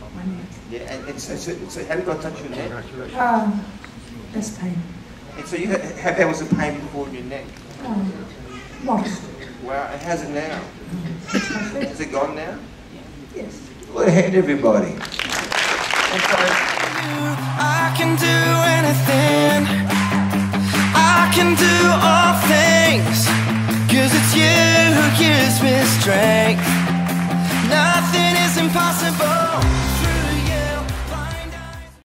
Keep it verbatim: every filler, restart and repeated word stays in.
my neck. Yeah, and, and so, so, so how did God touch your neck? Um, that's pain. And so you had, how bad was the pain before in your neck? Um, modest. Wow, and how's it now? Is it gone now? Yes. Go ahead, everybody. I can do anything, I can do all things, 'cause it's you who gives me strength. Nothing is impossible.